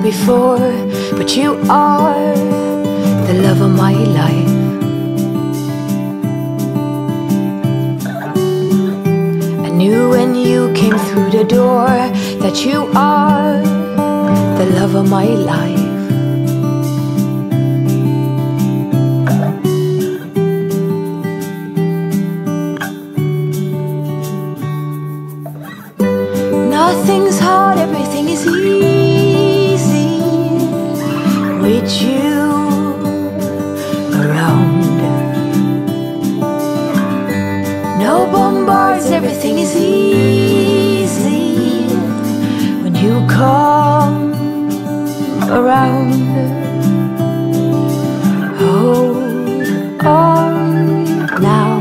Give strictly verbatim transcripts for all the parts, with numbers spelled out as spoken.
before, but you are the love of my life. I knew when you came through the door that you are the love of my life. Nothing's hard, everything is easy with you around. No bombards, everything is easy when you come around. Hold on now.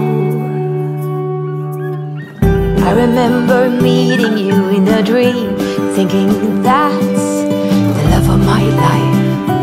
I remember meeting you in a dream, thinking that's the love of my life.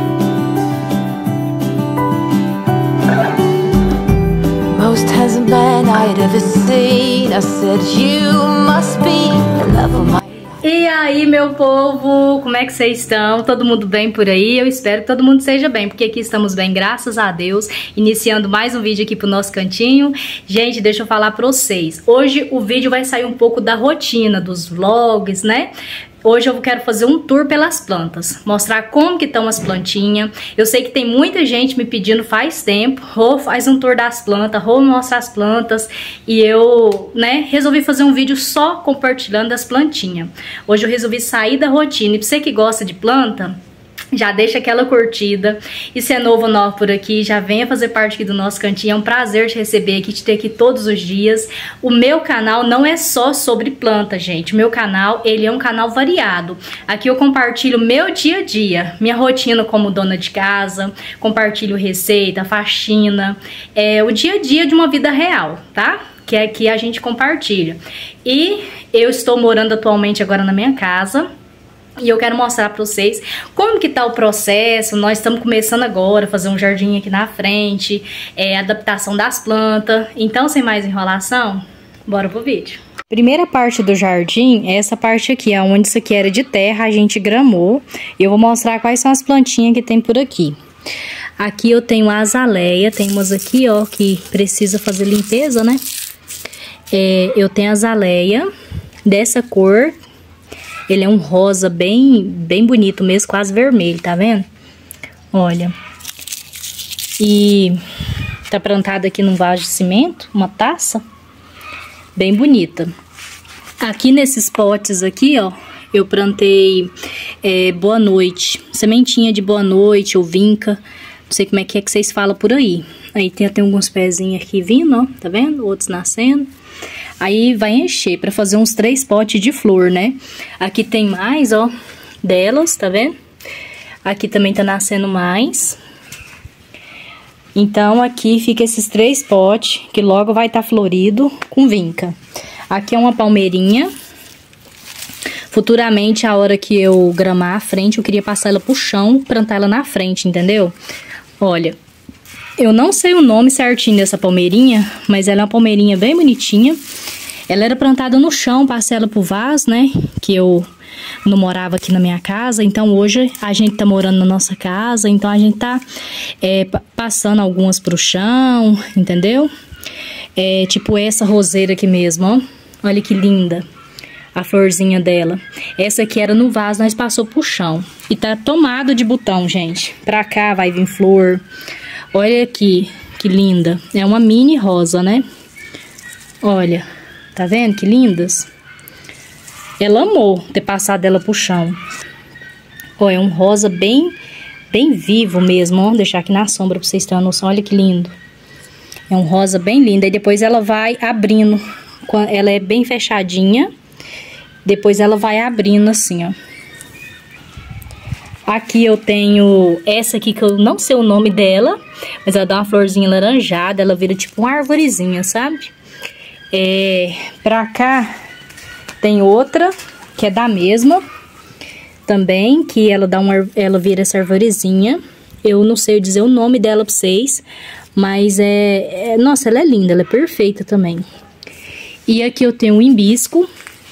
Most handsome man I'd ever seen, I said you must be the love of my life. E aí, meu povo, como é que vocês estão? Todo mundo bem por aí? Eu espero que todo mundo seja bem, porque aqui estamos bem, graças a Deus. Iniciando mais um vídeo aqui pro nosso cantinho. Gente, deixa eu falar pra vocês. Hoje o vídeo vai sair um pouco da rotina, dos vlogs, né? Hoje eu quero fazer um tour pelas plantas, mostrar como que estão as plantinhas. Eu sei que tem muita gente me pedindo faz tempo, Rô, faz um tour das plantas, Rô, mostra as plantas. E eu, né, resolvi fazer um vídeo só compartilhando as plantinhas. Hoje eu resolvi sair da rotina. E pra você que gosta de planta, já deixa aquela curtida. E se é novo ou novo por aqui, já venha fazer parte aqui do nosso cantinho. É um prazer te receber aqui, te ter aqui todos os dias. O meu canal não é só sobre planta, gente. O meu canal, ele é um canal variado. Aqui eu compartilho meu dia a dia, minha rotina como dona de casa, compartilho receita, faxina, é o dia a dia de uma vida real, tá? Que é que a gente compartilha. E eu estou morando atualmente agora na minha casa. E eu quero mostrar pra vocês como que tá o processo. Nós estamos começando agora a fazer um jardim aqui na frente, é, adaptação das plantas. Então, sem mais enrolação, bora pro vídeo. Primeira parte do jardim é essa parte aqui, onde isso aqui era de terra, a gente gramou. E eu vou mostrar quais são as plantinhas que tem por aqui. Aqui eu tenho a azaleia, tem umas aqui, ó, que precisa fazer limpeza, né? É, eu tenho a azaleia dessa cor. Ele é um rosa bem, bem bonito mesmo, quase vermelho, tá vendo? Olha. E tá plantado aqui num vaso de cimento, uma taça. Bem bonita. Aqui nesses potes aqui, ó, eu plantei é, boa noite. Sementinha de boa noite ou vinca. Não sei como é que é que vocês falam por aí. Aí tem até alguns pezinhos aqui vindo, ó, tá vendo? Outros nascendo. Aí vai encher pra fazer uns três potes de flor, né? Aqui tem mais, ó, delas, tá vendo? Aqui também tá nascendo mais. Então, aqui fica esses três potes, que logo vai estar florido com vinca. Aqui é uma palmeirinha. Futuramente, a hora que eu gramar a frente, eu queria passar ela pro chão, plantar ela na frente, entendeu? Olha, eu não sei o nome certinho dessa palmeirinha, mas ela é uma palmeirinha bem bonitinha. Ela era plantada no chão, passei ela pro vaso, né? Que eu não morava aqui na minha casa. Então, hoje a gente tá morando na nossa casa. Então, a gente tá é, passando algumas pro chão, entendeu? É, tipo essa roseira aqui mesmo, ó. Olha que linda a florzinha dela. Essa aqui era no vaso, nós passou pro chão. E tá tomado de botão, gente. Pra cá vai vir flor. Olha aqui, que linda. É uma mini rosa, né? Olha, tá vendo que lindas? Ela amou ter passado ela pro chão. Ó, é um rosa bem, bem vivo mesmo, ó. Vou deixar aqui na sombra pra vocês terem uma noção. Olha que lindo. É um rosa bem lindo. Aí depois ela vai abrindo. Ela é bem fechadinha. Depois ela vai abrindo assim, ó. Aqui eu tenho essa aqui que eu não sei o nome dela, mas ela dá uma florzinha laranjada, ela vira tipo uma arvorezinha, sabe? É, pra cá tem outra que é da mesma também, que ela dá uma, ela vira essa arvorezinha. Eu não sei dizer o nome dela pra vocês, mas é, é nossa, ela é linda, ela é perfeita também. E aqui eu tenho um hibisco.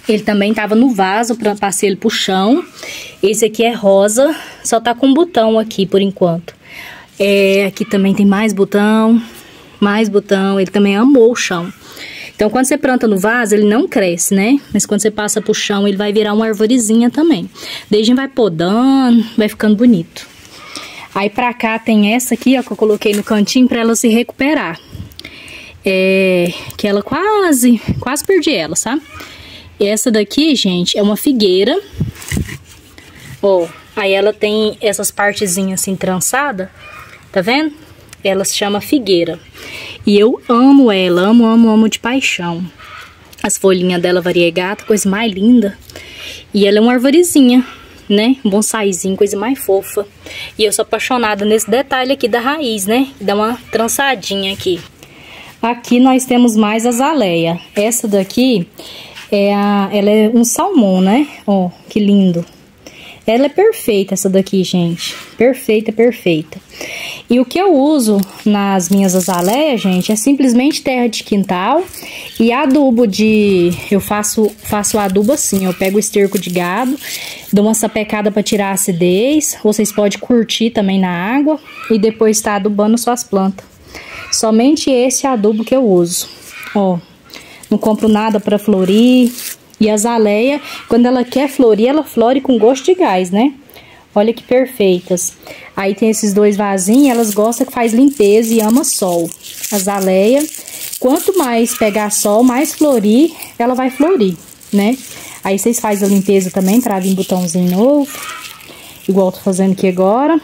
Ele também tava no vaso, pra, passei ele pro chão. Esse aqui é rosa, só tá com um botão aqui por enquanto. É, aqui também tem mais botão, mais botão. Ele também amou o chão. Então, quando você planta no vaso, ele não cresce, né? Mas quando você passa pro chão, ele vai virar uma arvorezinha também. Daí a gente vai podando, vai ficando bonito. Aí pra cá tem essa aqui, ó, que eu coloquei no cantinho pra ela se recuperar. É, que ela quase, quase perdi ela, sabe? E essa daqui, gente, é uma figueira. Ó, aí ela tem essas partezinhas assim trançadas, tá vendo? Ela se chama figueira. E eu amo ela, amo, amo, amo de paixão. As folhinhas dela variegata, coisa mais linda. E ela é uma arvorezinha, né? Um bonsaizinho, coisa mais fofa. E eu sou apaixonada nesse detalhe aqui da raiz, né? Dá uma trançadinha aqui. Aqui nós temos mais azaleia. Essa daqui, é a, ela é um salmão, né? Ó, que lindo. Ela é perfeita, essa daqui, gente. Perfeita, perfeita. E o que eu uso nas minhas azaleias, gente, é simplesmente terra de quintal e adubo de... Eu faço, faço adubo assim, eu pego o esterco de gado, dou uma sapecada para tirar a acidez. Vocês podem curtir também na água e depois tá adubando suas plantas. Somente esse adubo que eu uso. Ó, não compro nada para florir. E a azaleia, quando ela quer florir, ela flore com gosto de gás, né? Olha que perfeitas. Aí tem esses dois vasinhos, elas gostam que faz limpeza e ama sol. A azaleia, quanto mais pegar sol, mais florir, ela vai florir, né? Aí vocês fazem a limpeza também para vir botãozinho novo. Igual eu tô fazendo aqui agora.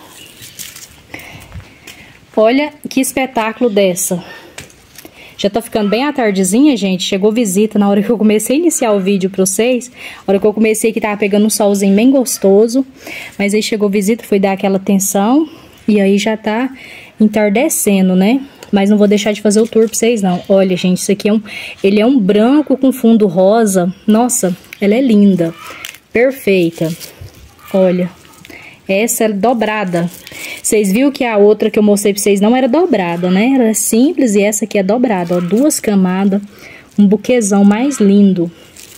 Olha que espetáculo dessa. Já tá ficando bem à tardezinha, gente. Chegou visita na hora que eu comecei a iniciar o vídeo pra vocês. Na hora que eu comecei que tava pegando um solzinho bem gostoso. Mas aí chegou visita, fui dar aquela atenção. E aí já tá entardecendo, né? Mas não vou deixar de fazer o tour pra vocês, não. Olha, gente, isso aqui é um... Ele é um branco com fundo rosa. Nossa, ela é linda. Perfeita. Olha. Essa é dobrada. Vocês viram que a outra que eu mostrei pra vocês não era dobrada, né? Era simples e essa aqui é dobrada, ó. Duas camadas, um buquezão mais lindo.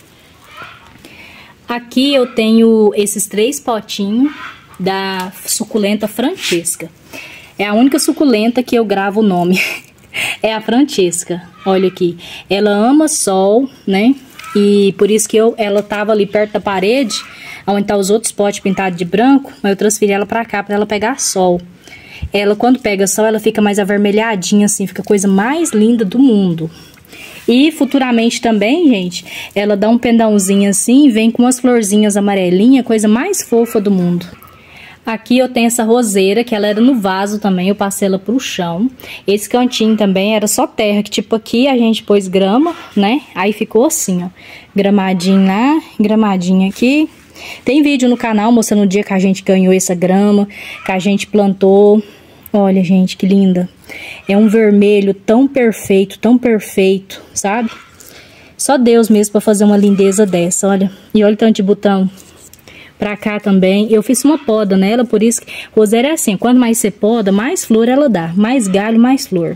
Aqui eu tenho esses três potinhos da suculenta Francesca. É a única suculenta que eu gravo o nome. É a Francesca. Olha aqui. Ela ama sol, né? E por isso que eu, ela tava ali perto da parede, onde tá os outros potes pintados de branco, mas eu transferi ela pra cá pra ela pegar sol. Ela, quando pega sol, ela fica mais avermelhadinha, assim, fica a coisa mais linda do mundo. E futuramente também, gente, ela dá um pendãozinho assim, vem com umas florzinhas amarelinhas, coisa mais fofa do mundo. Aqui eu tenho essa roseira, que ela era no vaso também, eu passei ela pro chão. Esse cantinho também era só terra, que tipo aqui a gente pôs grama, né? Aí ficou assim, ó, gramadinho lá, gramadinho aqui. Tem vídeo no canal mostrando o dia que a gente ganhou essa grama, que a gente plantou. Olha, gente, que linda. É um vermelho tão perfeito, tão perfeito, sabe? Só Deus mesmo pra fazer uma lindeza dessa, olha. E olha o tanto de botão. Pra cá também, eu fiz uma poda nela, por isso que roseira é assim, quanto mais você poda, mais flor ela dá, mais galho, mais flor.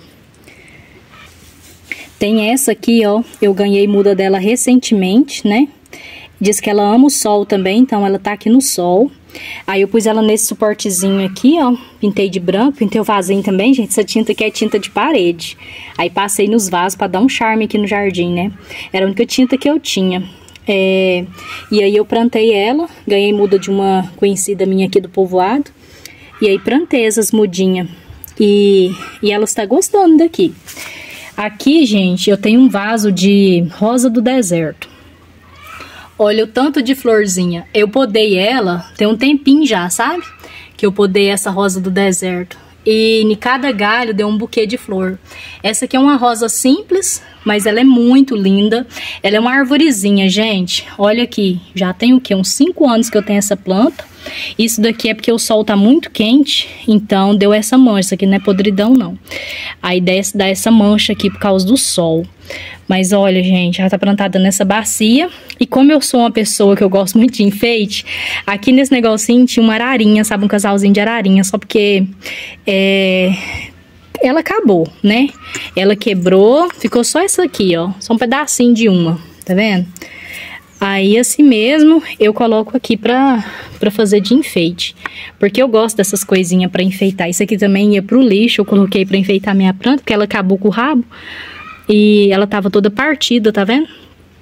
Tem essa aqui, ó, eu ganhei muda dela recentemente, né? Diz que ela ama o sol também, então ela tá aqui no sol. Aí eu pus ela nesse suportezinho aqui, ó, pintei de branco, pintei o vasinho também, gente, essa tinta aqui é tinta de parede. Aí passei nos vasos pra dar um charme aqui no jardim, né? Era a única tinta que eu tinha. É, e aí eu plantei ela, ganhei muda de uma conhecida minha aqui do povoado. E aí plantei essas mudinhas. E, e ela está gostando daqui. Aqui, gente, eu tenho um vaso de rosa do deserto. Olha o tanto de florzinha. Eu podei ela, tem um tempinho já, sabe? Que eu podei essa rosa do deserto. E em cada galho deu um buquê de flor. Essa aqui é uma rosa simples, mas ela é muito linda. Ela é uma arvorezinha, gente. Olha aqui, já tem o quê? Uns cinco anos que eu tenho essa planta. Isso daqui é porque o sol tá muito quente, então deu essa mancha. Isso aqui não é podridão, não. Aí dá essa mancha aqui por causa do sol. Mas olha, gente, ela tá plantada nessa bacia. E como eu sou uma pessoa que eu gosto muito de enfeite, aqui nesse negocinho tinha uma ararinha, sabe? Um casalzinho de ararinha, só porque é, ela acabou, né? Ela quebrou, ficou só essa aqui, ó. Só um pedacinho de uma, tá vendo? Aí assim mesmo eu coloco aqui pra, pra fazer de enfeite. Porque eu gosto dessas coisinhas pra enfeitar. Isso aqui também ia pro lixo, eu coloquei pra enfeitar minha planta, porque ela acabou com o rabo. E ela tava toda partida, tá vendo?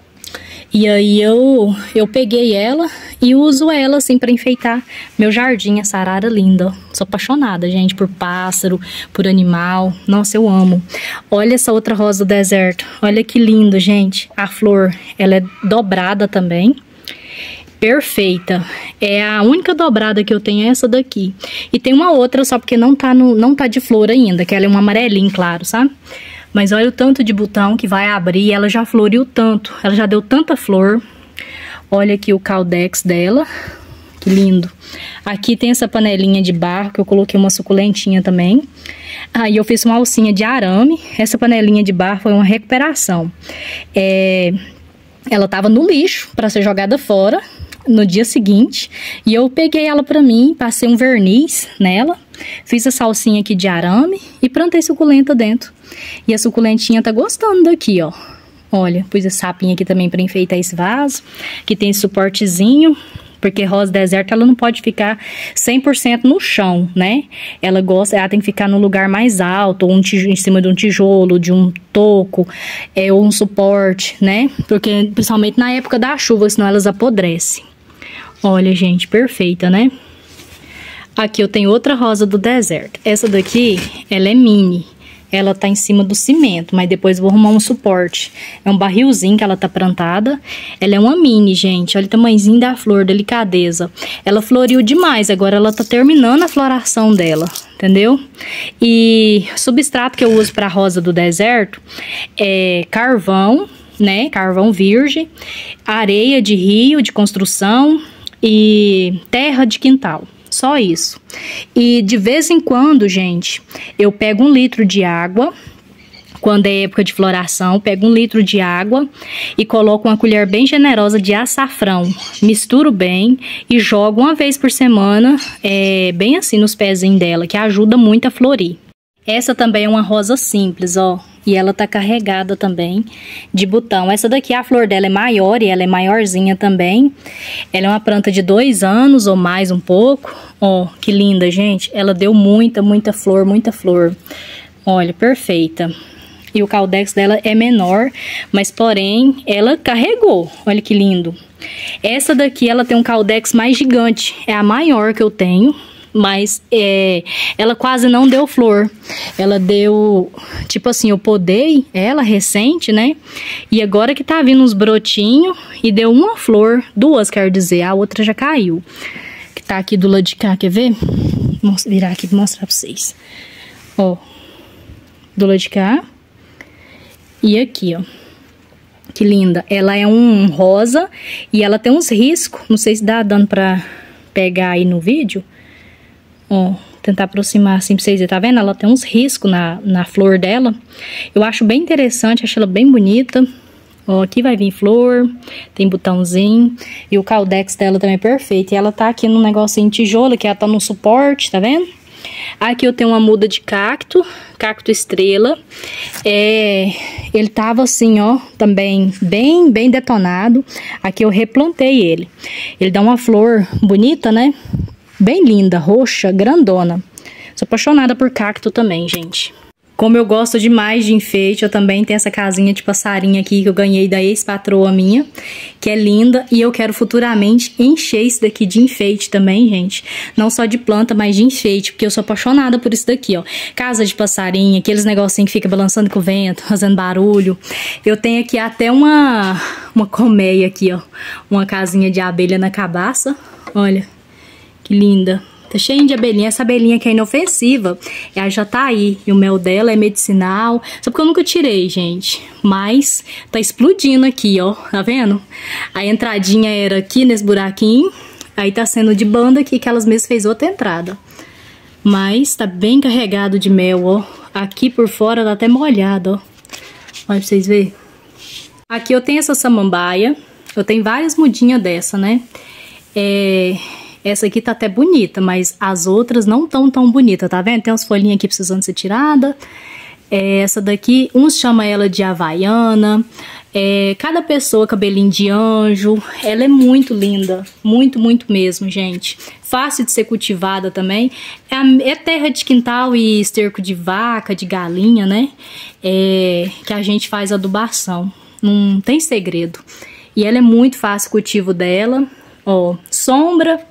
E aí eu, eu peguei ela e uso ela assim pra enfeitar meu jardim, essa arara linda, ó. Sou apaixonada, gente, por pássaro, por animal. Nossa, eu amo. Olha essa outra rosa do deserto. Olha que lindo, gente. A flor, ela é dobrada também. Perfeita. É a única dobrada que eu tenho é essa daqui. E tem uma outra, só porque não tá, no, não tá de flor ainda, que ela é um amarelinho, claro, sabe? Mas olha o tanto de botão que vai abrir, ela já floriu tanto, ela já deu tanta flor. Olha aqui o caldex dela, que lindo. Aqui tem essa panelinha de barro, que eu coloquei uma suculentinha também. Aí eu fiz uma alcinha de arame, essa panelinha de barro foi uma recuperação. É, ela tava no lixo para ser jogada fora no dia seguinte, e eu peguei ela pra mim, passei um verniz nela, fiz a salsinha aqui de arame e plantei suculenta dentro. E a suculentinha tá gostando daqui, ó. Olha, pus a sapinha aqui também pra enfeitar esse vaso, que tem esse suportezinho, porque rosa deserta ela não pode ficar cem por cento no chão, né? Ela gosta, ela tem que ficar no lugar mais alto, ou um tijolo, em cima de um tijolo, de um toco, é, ou um suporte, né? Porque principalmente na época da chuva, senão elas apodrecem. Olha, gente, perfeita, né? Aqui eu tenho outra rosa do deserto. Essa daqui, ela é mini. Ela tá em cima do cimento, mas depois vou arrumar um suporte. É um barrilzinho que ela tá plantada. Ela é uma mini, gente. Olha o tamanhozinho da flor, delicadeza. Ela floriu demais, agora ela tá terminando a floração dela, entendeu? E o substrato que eu uso pra rosa do deserto é carvão, né? Carvão virgem, areia de rio, de construção e terra de quintal. Só isso. E de vez em quando, gente, eu pego um litro de água, quando é época de floração, pego um litro de água e coloco uma colher bem generosa de açafrão. Misturo bem e jogo uma vez por semana, é, bem assim nos pezinhos dela, que ajuda muito a florir. Essa também é uma rosa simples, ó. E ela tá carregada também de botão. Essa daqui, a flor dela é maior e ela é maiorzinha também. Ela é uma planta de dois anos ou mais um pouco. Ó, que linda, gente. Ela deu muita, muita flor, muita flor. Olha, perfeita. E o caldex dela é menor, mas porém, ela carregou. Olha que lindo. Essa daqui, ela tem um caldex mais gigante. É a maior que eu tenho. Mas é, ela quase não deu flor. Ela deu, tipo assim, eu podei ela recente, né? E agora que tá vindo uns brotinhos e deu uma flor, duas, quero dizer, a outra já caiu. Que tá aqui do lado de cá, quer ver? Vou virar aqui pra mostrar pra vocês. Ó, do lado de cá. E aqui, ó. Que linda. Ela é um rosa e ela tem uns riscos. Não sei se dá dando pra pegar aí no vídeo. Ó, tentar aproximar assim pra vocês verem, tá vendo? Ela tem uns riscos na, na flor dela. Eu acho bem interessante, acho ela bem bonita. Ó, aqui vai vir flor, tem botãozinho. E o caldex dela também é perfeito. E ela tá aqui num negocinho de tijolo, que ela tá no suporte, tá vendo? Aqui eu tenho uma muda de cacto, cacto estrela. É, ele tava assim, ó, também bem, bem detonado. Aqui eu replantei ele. Ele dá uma flor bonita, né? Bem linda, roxa, grandona. Sou apaixonada por cacto também, gente. Como eu gosto demais de enfeite, eu também tenho essa casinha de passarinho aqui que eu ganhei da ex-patroa minha, que é linda. E eu quero futuramente encher isso daqui de enfeite também, gente. Não só de planta, mas de enfeite, porque eu sou apaixonada por isso daqui, ó. Casa de passarinho, aqueles negocinhos que fica balançando com o vento, fazendo barulho. Eu tenho aqui até uma, uma colmeia aqui, ó. Uma casinha de abelha na cabaça, olha. Que linda. Tá cheia de abelhinha. Essa abelhinha que é inofensiva, ela já tá aí. E o mel dela é medicinal. Só porque eu nunca tirei, gente. Mas tá explodindo aqui, ó. Tá vendo? A entradinha era aqui nesse buraquinho. Aí tá sendo de banda aqui que elas mesmas fez outra entrada. Mas tá bem carregado de mel, ó. Aqui por fora tá até molhado, ó. Olha pra vocês verem. Aqui eu tenho essa samambaia. Eu tenho várias mudinhas dessa, né? É... Essa aqui tá até bonita, mas as outras não tão tão bonitas, tá vendo? Tem umas folhinhas aqui precisando ser tirada. É, essa daqui, uns chamam ela de havaiana, É, cada pessoa, cabelinho de anjo, ela é muito linda, muito, muito mesmo, gente. Fácil de ser cultivada também. É, a, é terra de quintal e esterco de vaca, de galinha, né? É, que a gente faz adubação. Não tem segredo. E ela é muito fácil o cultivo dela. Ó, sombra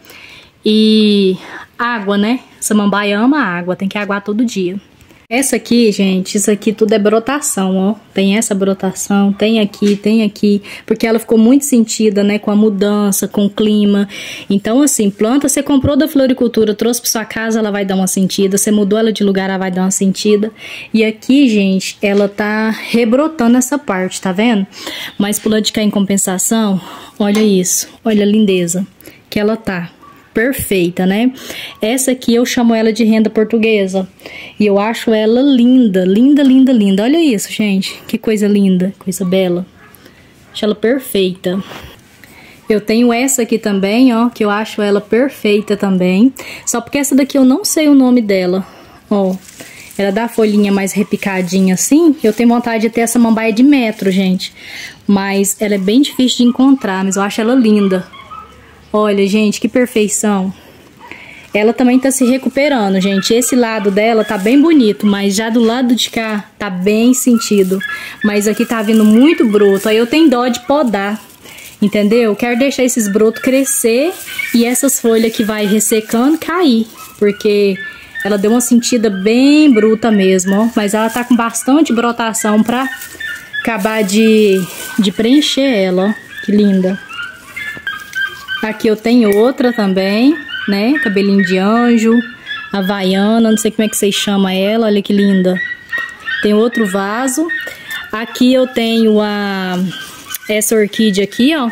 e água, né? Samambaia ama água, tem que aguar todo dia. Essa aqui, gente, isso aqui tudo é brotação, ó. Tem essa brotação, tem aqui, tem aqui. Porque ela ficou muito sentida, né, com a mudança, com o clima. Então, assim, planta, você comprou da floricultura, trouxe pra sua casa, ela vai dar uma sentida. Você mudou ela de lugar, ela vai dar uma sentida. E aqui, gente, ela tá rebrotando essa parte, tá vendo? Mas pulando de cá em compensação, olha isso. Olha a lindeza que ela tá. Perfeita, né? Essa aqui eu chamo ela de renda portuguesa. E eu acho ela linda, linda, linda, linda. Olha isso, gente. Que coisa linda, coisa bela. Acho ela perfeita. Eu tenho essa aqui também, ó, que eu acho ela perfeita também. Só porque essa daqui eu não sei o nome dela. Ó, ela dá a folhinha mais repicadinha assim. Eu tenho vontade de ter essa mambaia de metro, gente. Mas ela é bem difícil de encontrar, mas eu acho ela linda. Olha, gente, que perfeição. Ela também tá se recuperando, gente. Esse lado dela tá bem bonito, mas já do lado de cá tá bem sentido. Mas aqui tá vindo muito broto. Aí eu tenho dó de podar, entendeu? Quero deixar esses brotos crescer e essas folhas que vai ressecando cair. Porque ela deu uma sentida bem bruta mesmo, ó. Mas ela tá com bastante brotação pra acabar de, de preencher ela, ó. Que linda. Aqui eu tenho outra também, né? Cabelinho de anjo, havaiana, não sei como é que vocês chamam ela, olha que linda. Tem outro vaso. Aqui eu tenho a essa orquídea aqui, ó.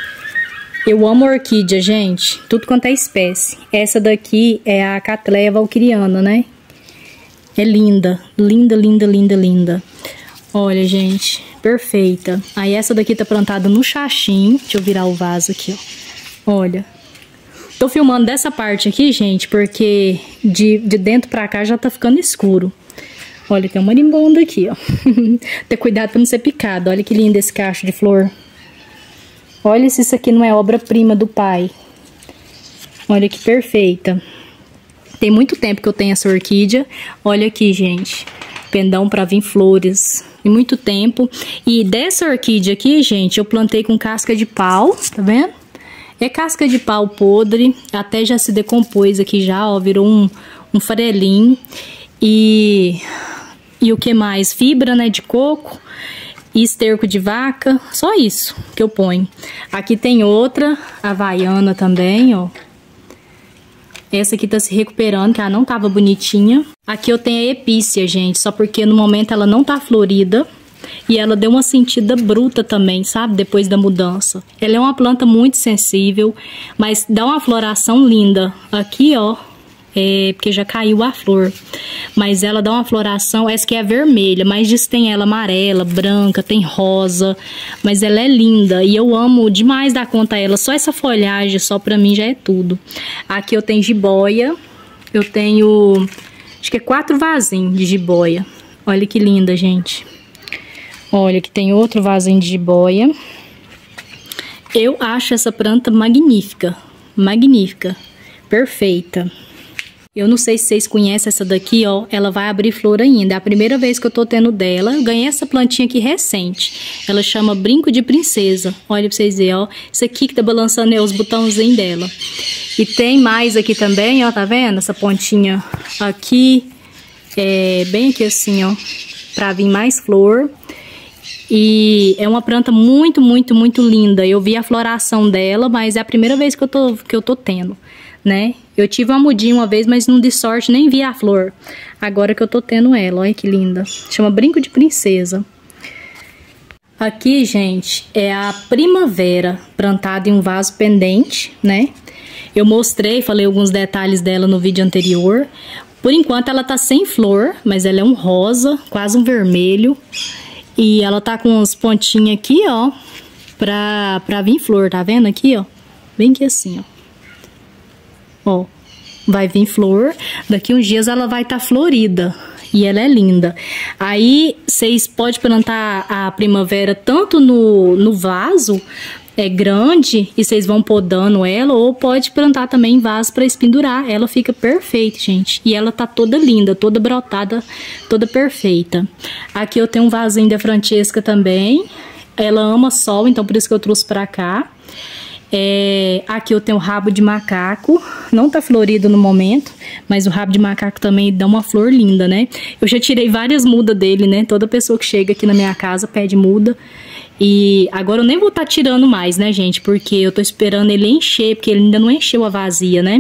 Eu amo orquídea, gente, tudo quanto é espécie. Essa daqui é a Cattleya valkyriana, né? É linda, linda, linda, linda, linda. Olha, gente, perfeita. Aí essa daqui tá plantada no chachim. Deixa eu virar o vaso aqui, ó. Olha, tô filmando dessa parte aqui, gente, porque de, de dentro pra cá já tá ficando escuro. Olha, tem um marimbondo aqui, ó. Ter cuidado pra não ser picado. Olha que lindo esse cacho de flor. Olha se isso aqui não é obra-prima do pai. Olha que perfeita. Tem muito tempo que eu tenho essa orquídea. Olha aqui, gente. Pendão pra vir flores. Tem muito tempo. E dessa orquídea aqui, gente, eu plantei com casca de pau, tá vendo? É casca de pau podre, até já se decompôs aqui já, ó, virou um, um farelinho. E, e o que mais? Fibra, né, de coco e esterco de vaca, só isso que eu ponho. Aqui tem outra, havaiana também, ó. Essa aqui tá se recuperando, que ela não tava bonitinha. Aqui eu tenho a epícia, gente, só porque no momento ela não tá florida. E ela deu uma sentida bruta também, sabe? Depois da mudança. Ela é uma planta muito sensível, mas dá uma floração linda. Aqui, ó, é porque já caiu a flor. Mas ela dá uma floração, essa aqui é vermelha, mas diz que tem ela amarela, branca, tem rosa. Mas ela é linda e eu amo demais dar conta a ela. Só essa folhagem, só pra mim já é tudo. Aqui eu tenho jiboia. Eu tenho, acho que é quatro vasinhos de jiboia. Olha que linda, gente. Olha, aqui tem outro vasinho de jiboia. Eu acho essa planta magnífica. Magnífica. Perfeita. Eu não sei se vocês conhecem essa daqui, ó. Ela vai abrir flor ainda. É a primeira vez que eu tô tendo dela. Eu ganhei essa plantinha aqui recente. Ela chama Brinco de Princesa. Olha pra vocês verem, ó. Isso aqui que tá balançando é os botãozinhos dela. E tem mais aqui também, ó. Tá vendo? Essa pontinha aqui. É bem aqui assim, ó. Pra vir mais flor. E é uma planta muito, muito, muito linda. Eu vi a floração dela, mas é a primeira vez que eu tô, que eu tô tendo, né? Eu tive uma mudinha uma vez, mas não de sorte, nem vi a flor. Agora que eu tô tendo ela, olha que linda. Chama Brinco de Princesa. Aqui, gente, é a primavera, plantada em um vaso pendente, né? Eu mostrei, falei alguns detalhes dela no vídeo anterior. Por enquanto ela tá sem flor, mas ela é um rosa, quase um vermelho. E ela tá com uns pontinhos aqui, ó, pra, pra vir flor, tá vendo aqui, ó? Bem que assim, ó. Ó, vai vir flor. Daqui uns dias ela vai estar tá florida. E ela é linda. Aí, vocês podem plantar a primavera tanto no, no vaso é grande e vocês vão podando ela, ou pode plantar também em vaso para espendurar. Ela fica perfeita, gente. E ela tá toda linda, toda brotada, toda perfeita. Aqui eu tenho um vasinho da Francesca também. Ela ama sol, então por isso que eu trouxe pra cá. É, aqui eu tenho o rabo de macaco, não tá florido no momento, mas o rabo de macaco também dá uma flor linda, né? Eu já tirei várias mudas dele, né? Toda pessoa que chega aqui na minha casa pede muda. E agora eu nem vou estar tá tirando mais, né, gente? Porque eu tô esperando ele encher, porque ele ainda não encheu a vazia, né?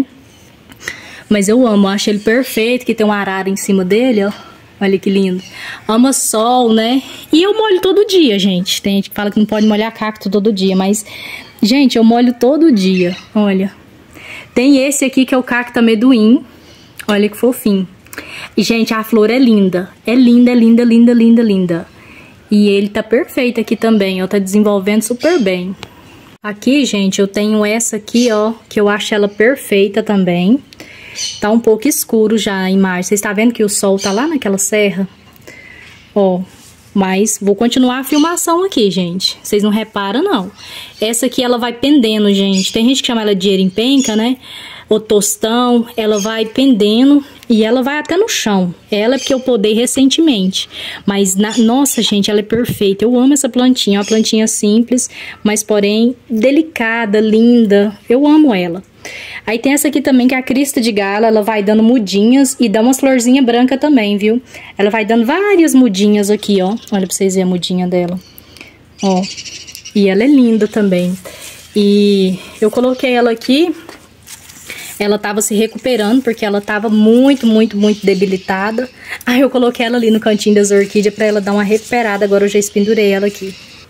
Mas eu amo, eu acho ele perfeito, que tem uma arara em cima dele, ó. Olha que lindo. Ama sol, né? E eu molho todo dia, gente. Tem gente que fala que não pode molhar cacto todo dia, mas... Gente, eu molho todo dia, olha. Tem esse aqui que é o cacto amendoim. Olha que fofinho. E, gente, a flor é linda. É linda, linda, linda, linda, linda. E ele tá perfeito aqui também, ó. Tá desenvolvendo super bem. Aqui, gente, eu tenho essa aqui, ó. Que eu acho ela perfeita também. Tá um pouco escuro já a imagem. Vocês estão vendo que o sol tá lá naquela serra? Ó. Mas vou continuar a filmação aqui, gente. Vocês não reparam, não. Essa aqui, ela vai pendendo, gente. Tem gente que chama ela de erimpenca, né? Ou tostão. Ela vai pendendo e ela vai até no chão. Ela é porque eu podei recentemente. Mas, na... nossa, gente, ela é perfeita. Eu amo essa plantinha. É uma plantinha simples, mas, porém, delicada, linda. Eu amo ela. Aí tem essa aqui também, que é a crista de gala. Ela vai dando mudinhas e dá umas florzinhas brancas também, viu? Ela vai dando várias mudinhas aqui, ó. Olha pra vocês verem a mudinha dela. Ó. E ela é linda também. E eu coloquei ela aqui. Ela tava se recuperando, porque ela tava muito, muito, muito debilitada. Aí eu coloquei ela ali no cantinho das orquídeas pra ela dar uma recuperada. Agora eu já espendurei ela aqui.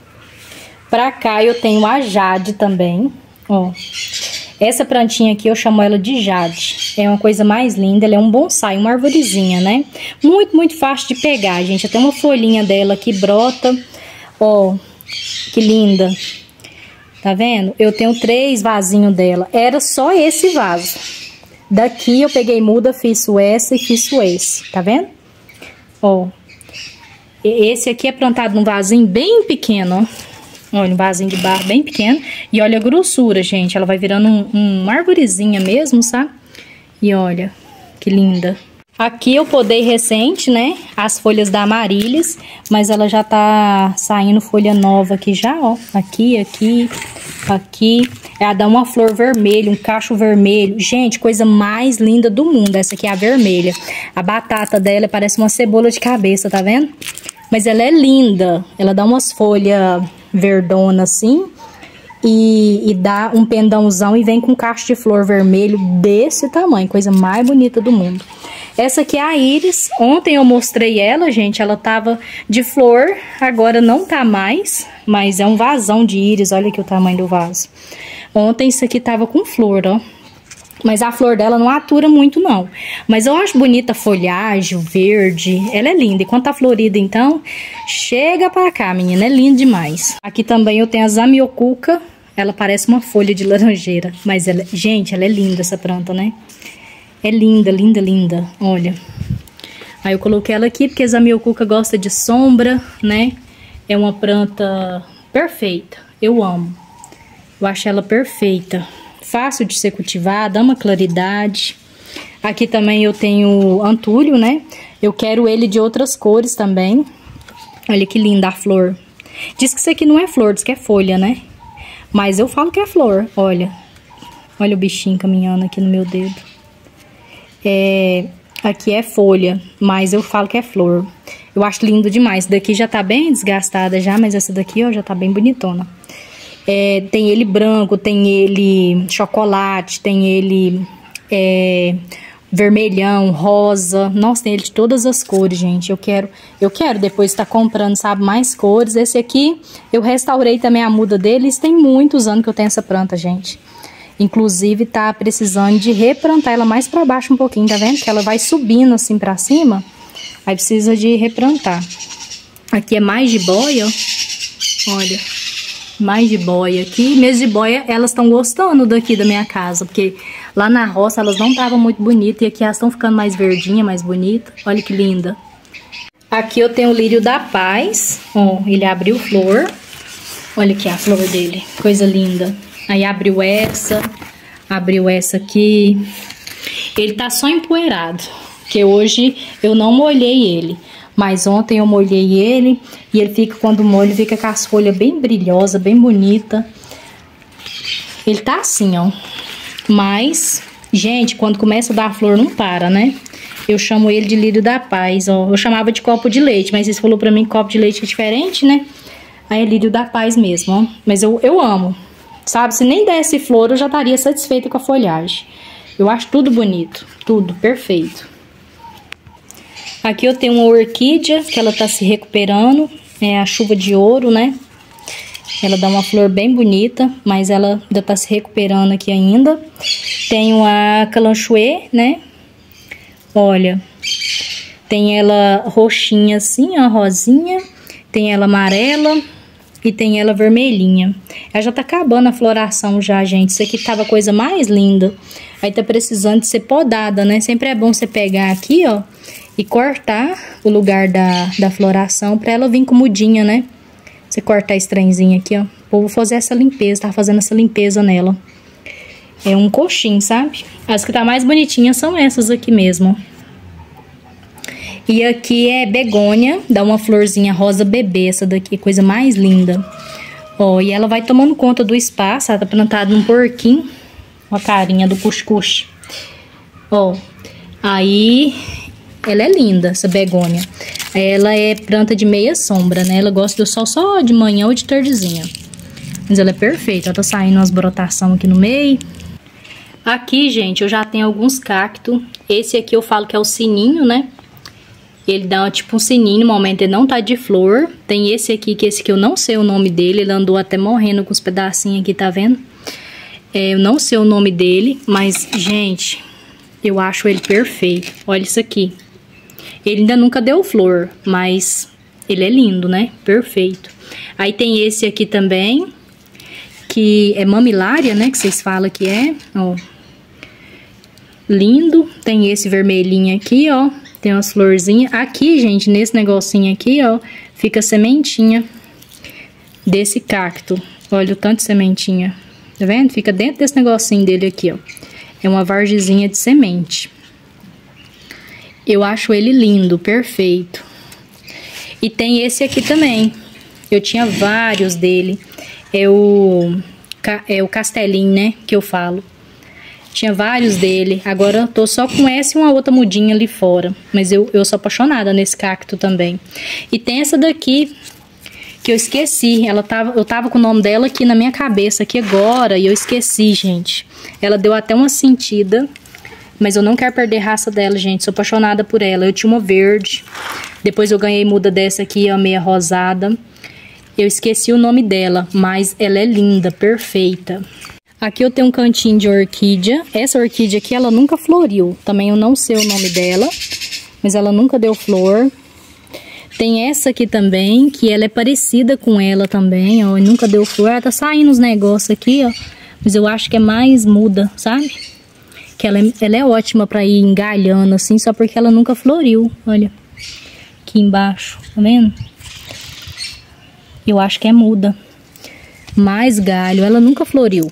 Pra cá eu tenho a Jade também, ó. Essa plantinha aqui eu chamo ela de Jade. É uma coisa mais linda, ela é um bonsai, uma arvorezinha, né? Muito, muito fácil de pegar, gente. Até uma folhinha dela que brota. Ó, que linda. Tá vendo? Eu tenho três vasinhos dela. Era só esse vaso. Daqui eu peguei muda, fiz essa e fiz esse. Tá vendo? Ó. Esse aqui é plantado num vasinho bem pequeno, ó. Olha, um vasinho de barro bem pequeno. E olha a grossura, gente. Ela vai virando um, um, uma arvorezinha mesmo, sabe? E olha, que linda. Aqui eu podei recente, né? As folhas da Amaryllis. Mas ela já tá saindo folha nova aqui já, ó. Aqui, aqui, aqui. Ela dá uma flor vermelha, um cacho vermelho. Gente, coisa mais linda do mundo. Essa aqui é a vermelha. A batata dela parece uma cebola de cabeça, tá vendo? Mas ela é linda. Ela dá umas folhas verdona assim. E, e dá um pendãozão e vem com um cacho de flor vermelho desse tamanho. Coisa mais bonita do mundo. Essa aqui é a Íris. Ontem eu mostrei ela, gente. Ela tava de flor. Agora não tá mais. Mas é um vasão de íris. Olha aqui o tamanho do vaso. Ontem isso aqui tava com flor, ó. Mas a flor dela não atura muito, não. Mas eu acho bonita a folhagem, o verde. Ela é linda. E quando tá florida, então, chega pra cá, menina. É lindo demais. Aqui também eu tenho a Zamioculca. Ela parece uma folha de laranjeira. Mas, ela, gente, ela é linda essa planta, né? É linda, linda, linda. Olha. Aí eu coloquei ela aqui porque a Zamioculca gosta de sombra, né? É uma planta perfeita. Eu amo. Eu acho ela perfeita. Fácil de ser cultivada, ama claridade. Aqui também eu tenho antúlio, né? Eu quero ele de outras cores também. Olha que linda a flor. Diz que isso aqui não é flor, diz que é folha, né? Mas eu falo que é flor, olha. Olha o bichinho caminhando aqui no meu dedo. É, aqui é folha, mas eu falo que é flor. Eu acho lindo demais. Essa daqui já tá bem desgastada já, mas essa daqui, ó, já tá bem bonitona. É, tem ele branco, tem ele chocolate, tem ele é, vermelhão, rosa. Nossa, tem ele de todas as cores, gente. Eu quero, eu quero depois estar comprando, sabe, mais cores. Esse aqui, eu restaurei também a muda dele. Isso tem muitos anos que eu tenho essa planta, gente. Inclusive, tá precisando de replantar ela mais pra baixo um pouquinho, tá vendo? Que ela vai subindo assim pra cima. Aí precisa de replantar. Aqui é mais de boia, ó. Olha. Mais de boia aqui. Mesmo de boia, elas estão gostando daqui da minha casa. Porque lá na roça elas não estavam muito bonitas. E aqui elas estão ficando mais verdinha, mais bonita. Olha que linda. Aqui eu tenho o lírio da paz. Ó, ele abriu flor. Olha aqui a flor dele, coisa linda. Aí abriu essa, abriu essa aqui. Ele tá só empoeirado, porque hoje eu não molhei ele. Mas ontem eu molhei ele e ele fica, quando molha, ele fica com as folhas bem brilhosas, bem bonita. Ele tá assim, ó. Mas, gente, quando começa a dar flor não para, né? Eu chamo ele de lírio da paz, ó. Eu chamava de copo de leite, mas eles falou pra mim que copo de leite é diferente, né? Aí é lírio da paz mesmo, ó. Mas eu, eu amo, sabe? Se nem desse flor, eu já estaria satisfeita com a folhagem. Eu acho tudo bonito, tudo perfeito. Aqui eu tenho uma orquídea, que ela tá se recuperando. É a chuva de ouro, né? Ela dá uma flor bem bonita, mas ela ainda tá se recuperando aqui ainda. Tenho a calanchoe, né? Olha, tem ela roxinha assim, ó, rosinha. Tem ela amarela e tem ela vermelhinha. Ela já tá acabando a floração já, gente. Isso aqui tava a coisa mais linda. Aí tá precisando de ser podada, né? Sempre é bom você pegar aqui, ó, e cortar o lugar da, da floração pra ela vir com mudinha, né? Você cortar esse trenzinho aqui, ó. Eu vou fazer essa limpeza, tá fazendo essa limpeza nela. É um coxinho, sabe? As que tá mais bonitinhas são essas aqui mesmo. E aqui é begônia, dá uma florzinha rosa bebê, essa daqui, coisa mais linda. Ó, e ela vai tomando conta do espaço, ela tá plantada num porquinho. Ó a carinha do cuscuz. Ó, aí ela é linda, essa begônia. Ela é planta de meia sombra, né? Ela gosta do sol só de manhã ou de tardezinha. Mas ela é perfeita, ela tá saindo umas brotação aqui no meio. Aqui, gente, eu já tenho alguns cactos. Esse aqui eu falo que é o sininho, né? Ele dá tipo um sininho, no momento ele não tá de flor. Tem esse aqui, que esse aqui eu não sei o nome dele. Ele andou até morrendo com os pedacinhos aqui, tá vendo? É, eu não sei o nome dele, mas, gente, eu acho ele perfeito. Olha isso aqui. Ele ainda nunca deu flor, mas ele é lindo, né? Perfeito. Aí tem esse aqui também, que é mamilária, né? Que vocês falam que é, ó. Lindo. Tem esse vermelhinho aqui, ó. Tem umas florzinhas. Aqui, gente, nesse negocinho aqui, ó, fica sementinha desse cacto. Olha o tanto de sementinha. Tá vendo? Fica dentro desse negocinho dele aqui, ó. É uma vargezinha de semente. Eu acho ele lindo, perfeito. E tem esse aqui também. Eu tinha vários dele. É o, é o castelinho, né? Que eu falo. Tinha vários dele. Agora eu tô só com essa e uma outra mudinha ali fora. Mas eu, eu sou apaixonada nesse cacto também. E tem essa daqui, que eu esqueci. Ela tava, eu tava com o nome dela aqui na minha cabeça, aqui agora. E eu esqueci, gente. Ela deu até uma sentida. Mas eu não quero perder a raça dela, gente. Sou apaixonada por ela. Eu tinha uma verde. Depois eu ganhei muda dessa aqui, a meia rosada. Eu esqueci o nome dela, mas ela é linda, perfeita. Aqui eu tenho um cantinho de orquídea. Essa orquídea aqui, ela nunca floriu. Também eu não sei o nome dela, mas ela nunca deu flor. Tem essa aqui também, que ela é parecida com ela também, ó. E nunca deu flor. Ela tá saindo os negócios aqui, ó. Mas eu acho que é mais muda, sabe? Que ela é, ela é ótima pra ir engalhando assim, só porque ela nunca floriu. Olha, aqui embaixo, tá vendo? Eu acho que é muda. Mais galho, ela nunca floriu.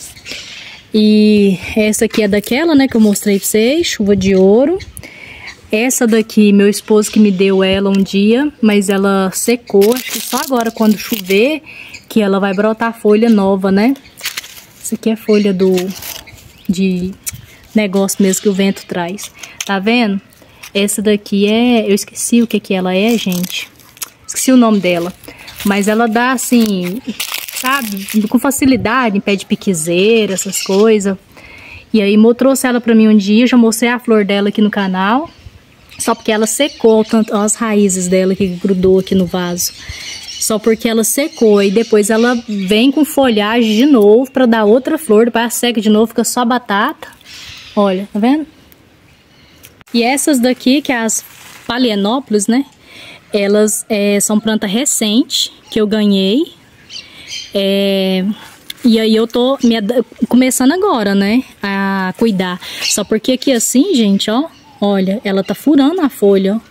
E essa aqui é daquela, né, que eu mostrei pra vocês, chuva de ouro. Essa daqui, meu esposo que me deu ela um dia, mas ela secou. Acho que só agora, quando chover, que ela vai brotar folha nova, né? Essa aqui é folha do... de... negócio mesmo que o vento traz. Tá vendo? Essa daqui é... eu esqueci o que que ela é, gente. Esqueci o nome dela. Mas ela dá assim, sabe? Com facilidade em pé de piquezeira, essas coisas. E aí, eu trouxe ela pra mim um dia. Já mostrei a flor dela aqui no canal. Só porque ela secou, tanto as raízes dela que grudou aqui no vaso. Só porque ela secou. E depois ela vem com folhagem de novo pra dar outra flor. Depois ela seca de novo, fica só batata. Olha, tá vendo? E essas daqui, que é as Phalaenopsis, né? Elas é, são planta recente, que eu ganhei. É, e aí eu tô me, começando agora, né? A cuidar. Só porque aqui assim, gente, ó. Olha, ela tá furando a folha, ó.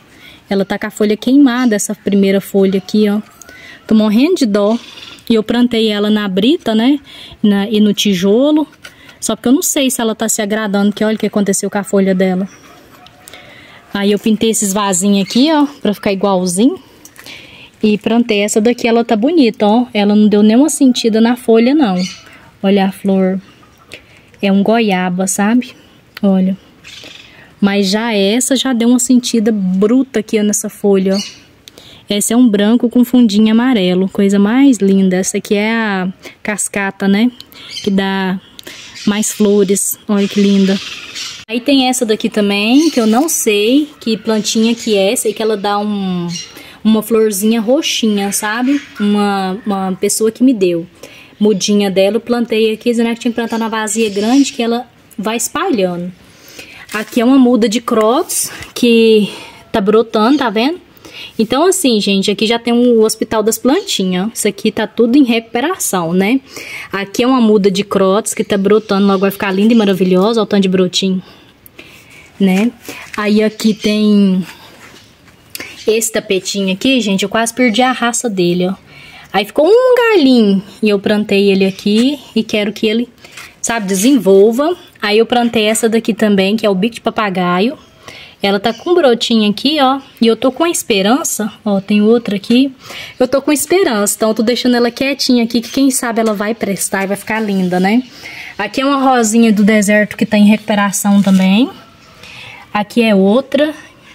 ela tá com a folha queimada, essa primeira folha aqui, ó. Tô morrendo de dó. E eu plantei ela na brita, né? Na, e no tijolo. Só porque eu não sei se ela tá se agradando, que olha o que aconteceu com a folha dela. Aí eu pintei esses vasinhos aqui, ó, pra ficar igualzinho. E plantei essa daqui, ela tá bonita, ó. Ela não deu nenhuma sentida na folha, não. Olha a flor. É um goiaba, sabe? Olha. Mas já essa já deu uma sentida bruta aqui, ó, nessa folha, ó. Esse é um branco com fundinho amarelo, coisa mais linda. Essa aqui é a cascata, né? Que dá mais flores. Olha que linda. Aí tem essa daqui também, que eu não sei que plantinha que é. Sei que ela dá um, uma florzinha roxinha, sabe? Uma, uma pessoa que me deu. Mudinha dela, eu plantei aqui, dizendo que tinha que plantar na vasilha grande, que ela vai espalhando. Aqui é uma muda de crotos, que tá brotando, tá vendo? Então, assim, gente, aqui já tem o Hospital das Plantinhas. Isso aqui tá tudo em recuperação, né? Aqui é uma muda de crotos que tá brotando, logo vai ficar linda e maravilhosa. Olha o tanto de brotinho, né? Aí aqui tem esse tapetinho aqui, gente, eu quase perdi a raça dele, ó. Aí ficou um galinho e eu plantei ele aqui e quero que ele, sabe, desenvolva. Aí eu plantei essa daqui também, que é o bico de papagaio. Ela tá com um brotinho aqui, ó, e eu tô com a esperança, ó, tem outra aqui. Eu tô com esperança, então eu tô deixando ela quietinha aqui, que quem sabe ela vai prestar e vai ficar linda, né? Aqui é uma rosinha do deserto que tá em recuperação também. Aqui é outra,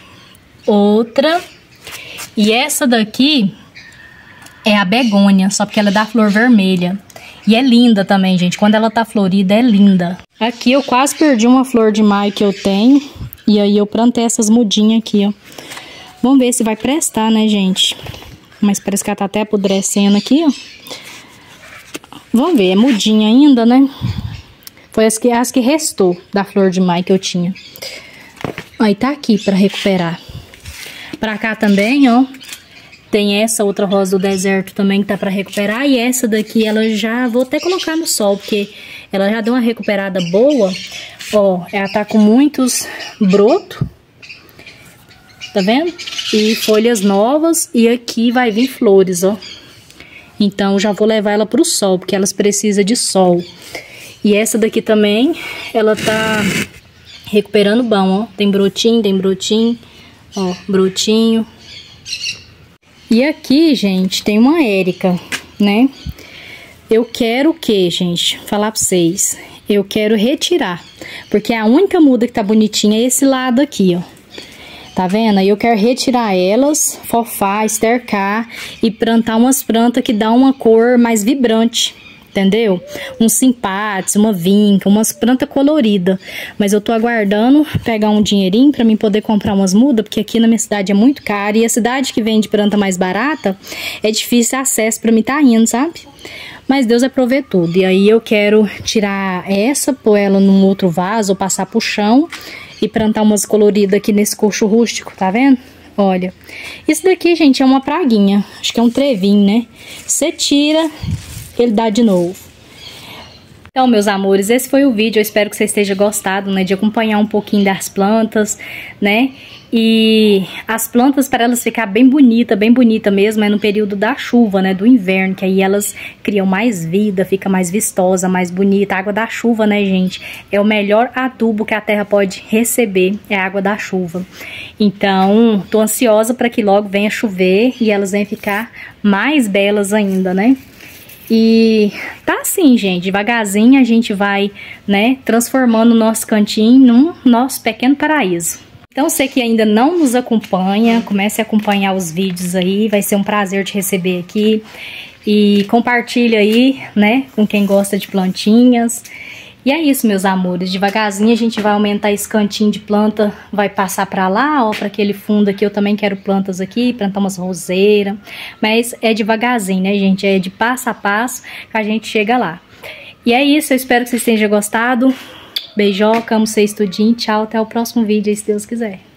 outra. E essa daqui é a begônia, só porque ela dá flor vermelha. E é linda também, gente, quando ela tá florida é linda. Aqui eu quase perdi uma flor de maio que eu tenho. E aí eu plantei essas mudinhas aqui, ó. Vamos ver se vai prestar, né, gente? Mas parece que ela tá até apodrecendo aqui, ó. Vamos ver, é mudinha ainda, né? Foi as que, as que restou da flor de maio que eu tinha. Aí tá aqui pra recuperar. Pra cá também, ó. Tem essa outra rosa do deserto também que tá pra recuperar. E essa daqui, ela já... Vou até colocar no sol, porque ela já deu uma recuperada boa. Ó, ela tá com muitos brotos, tá vendo? E folhas novas, e aqui vai vir flores, ó. Então, já vou levar ela pro sol, porque elas precisam de sol. E essa daqui também, ela tá recuperando bom, ó. Tem brotinho, tem brotinho, ó, brotinho. E aqui, gente, tem uma érica, né? Eu quero o que, gente? Falar pra vocês. Eu quero retirar, porque a única muda que tá bonitinha é esse lado aqui, ó. Tá vendo? Aí eu quero retirar elas, fofar, estercar e plantar umas plantas que dão uma cor mais vibrante, entendeu? Uns simpates, uma vinca, umas plantas coloridas. Mas eu tô aguardando pegar um dinheirinho pra mim poder comprar umas mudas, porque aqui na minha cidade é muito caro. E a cidade que vende planta mais barata, é difícil acesso pra mim tá indo, sabe? Mas Deus vai prover tudo. E aí eu quero tirar essa, pôr ela num outro vaso, ou passar pro chão e plantar umas coloridas aqui nesse coxo rústico, tá vendo? Olha, isso daqui, gente, é uma praguinha. Acho que é um trevinho, né? Você tira, ele dá de novo. Então, meus amores, esse foi o vídeo. Eu espero que você esteja gostado, né? De acompanhar um pouquinho das plantas, né? E as plantas, para elas ficar bem bonita, bem bonita mesmo, é no período da chuva, né? Do inverno, que aí elas criam mais vida, fica mais vistosa, mais bonita. A água da chuva, né, gente? É o melhor adubo que a terra pode receber, é a água da chuva. Então, tô ansiosa para que logo venha chover e elas venham ficar mais belas ainda, né? E tá assim, gente, devagarzinho a gente vai, né, transformando o nosso cantinho num nosso pequeno paraíso. Então, você que ainda não nos acompanha, comece a acompanhar os vídeos aí, vai ser um prazer te receber aqui. E compartilha aí, né, com quem gosta de plantinhas. E é isso, meus amores, devagarzinho a gente vai aumentar esse cantinho de planta, vai passar pra lá, ó, pra aquele fundo aqui. Eu também quero plantas aqui, plantar umas roseiras, mas é devagarzinho, né, gente? É de passo a passo que a gente chega lá. E é isso, eu espero que vocês tenham gostado. Beijoca, amo vocês tudinho, tchau, até o próximo vídeo, se Deus quiser.